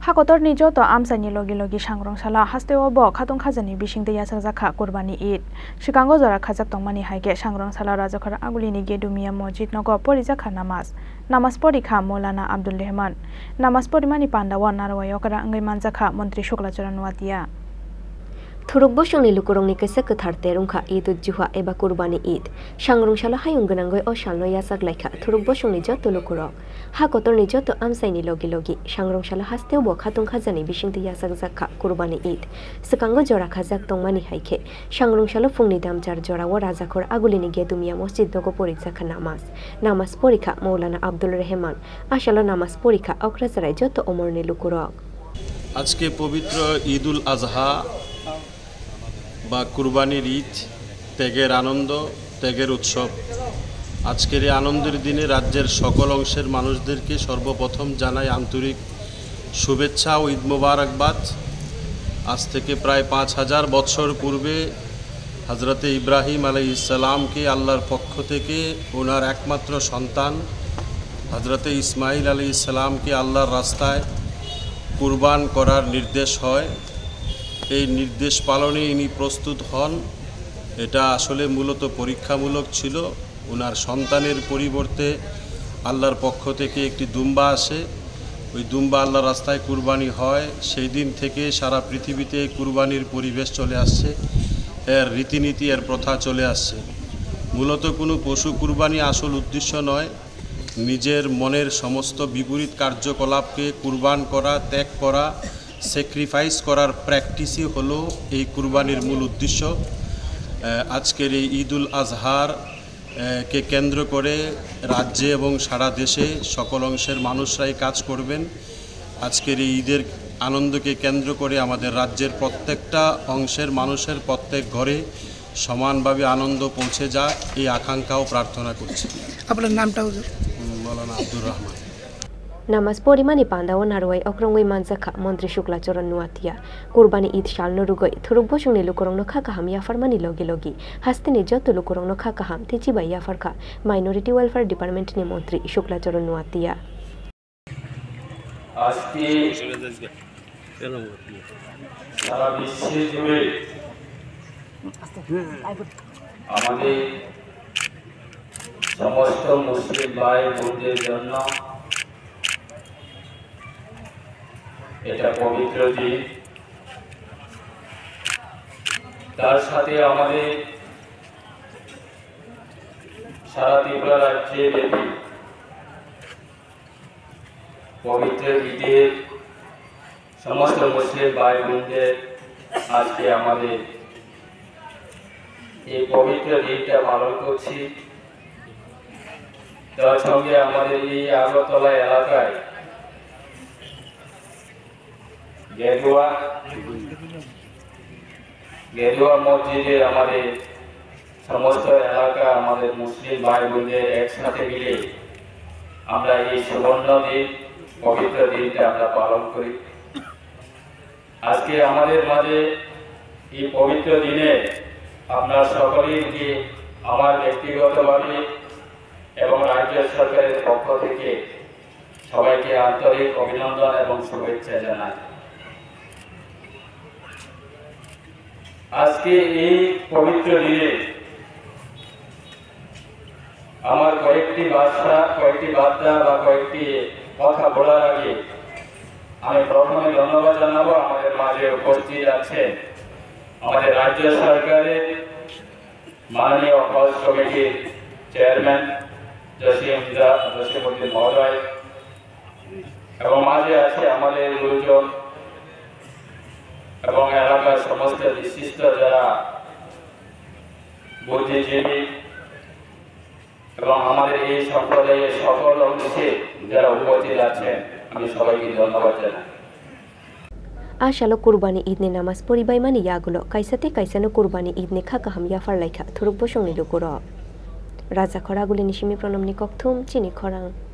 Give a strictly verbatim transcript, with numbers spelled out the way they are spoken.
হাকতর নিজ তো আমসানি লগি লগি সাংরংসালা হাস্তেও ব খাতুং খাজানি বিশিংতে ইয়াসাক জাখা কুরবানি ঈদ শিকাঙ্গ জরা খাজাক তংমানি হাইগে সাংরংসালা রাজাখর আগুলিনি গেদুমিয়া মসজিদ নগ পরিজাখা নামাজ নামাজ পরীক্ষা মৌলানা আব্দুল রেহমান নামাজ পরিমানি পান্ডাওয়া নারওয়ায়করা আঙ্গৈ মানজাখা মন্ত্রী Shuklacharan ওয়াতিয়া Thuruk bosongni lukurongni kaisa kathar terungkha Eid Juha eba Kurbani Eid sangrungsala hayung gonanggoi o salno yasak laikha thuruk bosongni joto lukurok ha kotorni joto amsaini logi logi sangrungsala hasteo bo khatung khajani bisingti yasak jakha Kurbani Eid sekango jora khajak tongmani haikhe sangrungsala fungni damjar jora o rajakhor agulini gedumia masjid nogo porikha namaz namaz porikha Maulana Abdul Rehman ashalo namaz porikha okrasarai joto omorni lukurok আজকে পবিত্র ঈদুল আজহা বা কুরবানির ঈদ ত্যাগের আনন্দ ত্যাগের উৎসব আজকের এই আনন্দের দিনে রাজ্যের সকল অংশের মানুষদেরকে সর্বপ্রথম জানাই আন্তরিক শুভেচ্ছা ও ঈদ মোবারকবাদ আজ থেকে প্রায় পাঁচ হাজার বছর পূর্বে হযরতে ইব্রাহিম আলাইহিস সালামকে আল্লাহর পক্ষ থেকে ওনার একমাত্র সন্তান হযরতে ইসমাইল আলাইহিস সালামকে আল্লাহর রাস্তায় কুরবান করার নির্দেশ হয় এই নির্দেশ পালনে ইনি প্রস্তুত হন এটা আসলে মূলত পরীক্ষামূলক ছিল ওনার সন্তানের পরিবর্তে আল্লাহর পক্ষ থেকে একটি দুম্বা আসে ওই দুম্বা আল্লাহর রাস্তায় কুরবানি হয় সেই দিন থেকে সারা পৃথিবীতে কুরবানির পরিবেশ চলে আসছে এর রীতিনীতি এর প্রথা চলে আসছে মূলত কোনো পশু কুরবানি আসল উদ্দেশ্য নয় নিজের মনের সমস্ত বিপরীত কার্যকলাপকে কুরবান করা ত্যাগ করা স্যাক্রিফাইস করার প্র্যাকটিসই হলো এই কুরবানির মূল উদ্দেশ্য আজকের এই ঈদুল আজহার কে কেন্দ্র করে রাজ্যে এবং সারা দেশে সকল অংশের মানুষরাই কাজ করবেন আজকের এই ঈদের আনন্দকে কেন্দ্র করে আমাদের রাজ্যের প্রত্যেকটা অংশের মানুষের প্রত্যেক ঘরে সমানভাবে আনন্দ পৌঁছে যাক এই আকাঙ্ক্ষাও প্রার্থনা করছি আপনার নামটা হুজুর মৌলানা Abdur Rahman Namas porimani pandawa narwai okrongoi manjakha mantri Shuklacharan nuatia Kurbani Eid shalno rugoi thuruk bosongni lukurongno khakaham yafarmani logi logi hasteni joto lukurongno khakaham tichi bai yafarkha Minority Welfare Department ni mantri Shuklacharan nuatia আজকে সারা বিশ্বে জুড়ে আমাদের সমস্ত মুসলিম ভাই বোনদের জন্য এটা পবিত্র দিন তার সাথে আমাদের সারা ত্রিপুরা রাজ্যে ব্যাপী পবিত্র ঈদের সমস্ত মুসলিম ভাই বোনদের আজকে আমাদের এই পবিত্র দিনটা পালন করছি তার সঙ্গে আমাদের এই আগরতলা এলাকায় গেরুয়া গেরুয়া মসজিদে আমাদের সমস্ত এলাকা আমাদের মুসলিম ভাই বোনদের একসাথে মিলে আমরা এই সুবর্ণ দিন পবিত্র দিনটা আমরা পালন করি আজকে আমাদের মাঝে এই পবিত্র দিনে আপনার সকলেইকে আমার ব্যক্তিগতভাবে এবং রাজ্য সরকারের পক্ষ থেকে সবাইকে আন্তরিক অভিনন্দন এবং শুভেচ্ছা জানাই আজকে এই পবিত্র দিনে আমার কয়েকটি বার্তা কয়েকটি বার্তা বা কয়েকটি কথা বলার আগে আমি প্রথমে ধন্যবাদ জানাবো আমাদের মাঝে উপস্থিত আছেন আমাদের রাজ্য সরকারের মাননীয় হজ কমিটির চেয়ারম্যান জসিম জসিমউদ্দিন মহোদয় এবং মাঝে আছে আমাদের গুরুজন এবং এলাকার সমস্ত বিশিষ্ট যারা বুদ্ধিজীবী এবং আমাদের এই সম্প্রদায়ের সকল অংশে যারা উপস্থিত আছেন আমি সবাইকে ধন্যবাদ জানাই Ashalo Kurbani Eid ni namas poribai mani yagulo kaisate kaisano Kurbani Eid ni khakaham yafar laikha thuruk bosongni lukuro Raja khora guli nishimi pranamni kokthum chini khorang